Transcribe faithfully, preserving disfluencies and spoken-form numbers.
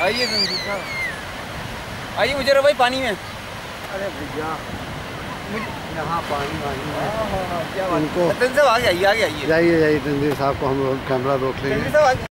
आइए रणजीत साहब, आइए मुझे भाई पानी में। अरे भैया यहाँ पानी पानी है। हाँ हाँ क्या बात, उनको साहब आगे आइए, आगे आइए जाइए जाइए रणजीत साहब को हम लोग कैमरा रोक लेंगे।